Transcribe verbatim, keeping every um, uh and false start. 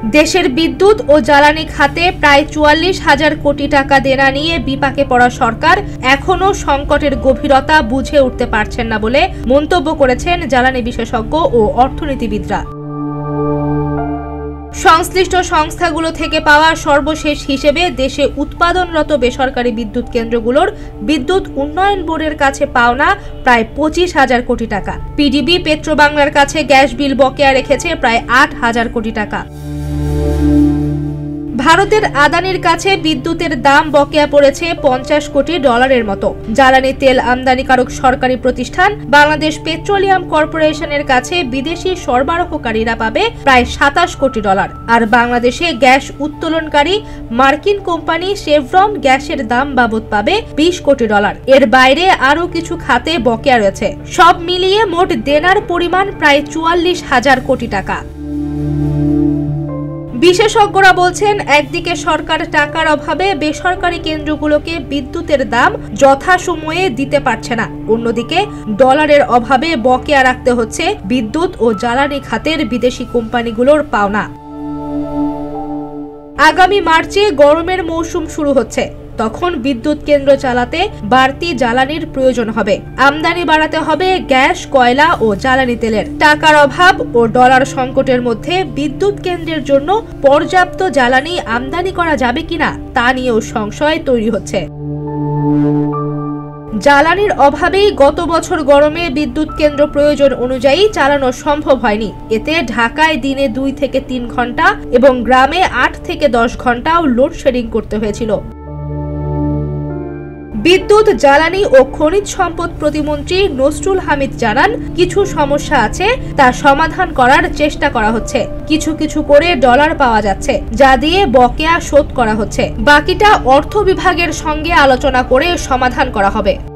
দেশের বিদ্যুৎ ও জ্বালানি খাতে প্রায় চুয়াল্লিশ হাজার কোটি টাকা দেনা নিয়ে বিপাকে পড়া সরকার এখনো সংকটের গভীরতা বুঝে উঠতে পারছেন না বলে মন্তব্য করেছেন জ্বালানি বিশেষজ্ঞ ও অর্থনীতিবিদরা। সংশ্লিষ্ট সংস্থাগুলো থেকে পাওয়া সর্বশেষ হিসেবে দেশে উৎপাদনরত বেসরকারি বিদ্যুৎ কেন্দ্রগুলোর বিদ্যুৎ উন্নয়ন বোর্ডের কাছে পাওনা প্রায় পঁচিশ হাজার কোটি টাকা। পিডিবি পেট্রোবাংলার কাছে গ্যাস বিল বকেয়া রেখেছে প্রায় আট হাজার কোটি টাকা। ভারতের আদানির কাছে বিদ্যুতের দাম বকেয়া পড়েছে পঞ্চাশ কোটি ডলারের মতো। জ্বালানি তেল আমদানিকারক সরকারি প্রতিষ্ঠান বাংলাদেশ পেট্রোলিয়াম কর্পোরেশনের কাছে বিদেশি সরবরাহকারীরা পাবে প্রায় সাতাশ কোটি ডলার। আর বাংলাদেশে গ্যাস উত্তোলনকারী মার্কিন কোম্পানি শেভরন গ্যাসের দাম বাবদ পাবে বিশ কোটি ডলার। এর বাইরে আরও কিছু খাতে বকেয়া রয়েছে। সব মিলিয়ে মোট দেনার পরিমাণ প্রায় চুয়াল্লিশ হাজার কোটি টাকা। বিশেষজ্ঞরা বলছেন, একদিকে সরকার টাকার অভাবে বেসরকারি কেন্দ্রগুলোকে বিদ্যুতের দাম যথাসময়ে দিতে পারছে না, অন্যদিকে ডলারের অভাবে বকেয়া রাখতে হচ্ছে বিদ্যুৎ ও জ্বালানি খাতের বিদেশি কোম্পানিগুলোর পাওনা। আগামী মার্চে গরমের মৌসুম শুরু হচ্ছে, তখন বিদ্যুৎ কেন্দ্র চালাতে বাড়তি জ্বালানির প্রয়োজন হবে। আমদানি বাড়াতে হবে গ্যাস, কয়লা ও জ্বালানি তেলের। টাকার অভাব ও ডলার সংকটের মধ্যে বিদ্যুৎ কেন্দ্রের জন্য পর্যাপ্ত জ্বালানি আমদানি করা যাবে কিনা তা নিয়েও সংশয় তৈরি হচ্ছে। জ্বালানির অভাবেই গত বছর গরমে বিদ্যুৎ কেন্দ্র প্রয়োজন অনুযায়ী চালানো সম্ভব হয়নি। এতে ঢাকায় দিনে দুই থেকে তিন ঘন্টা এবং গ্রামে আট থেকে দশ ঘন্টাও লোডশেডিং করতে হয়েছিল। বিদ্যুৎ, জ্বালানি ও খনিজ সম্পদ প্রতিমন্ত্রী নসরুল হামিদ জানান, কিছু সমস্যা আছে, তা সমাধান করার চেষ্টা করা হচ্ছে। কিছু কিছু করে ডলার পাওয়া যাচ্ছে, যা দিয়ে বকেয়া শোধ করা হচ্ছে। বাকিটা অর্থ বিভাগের সঙ্গে আলোচনা করে সমাধান করা হবে।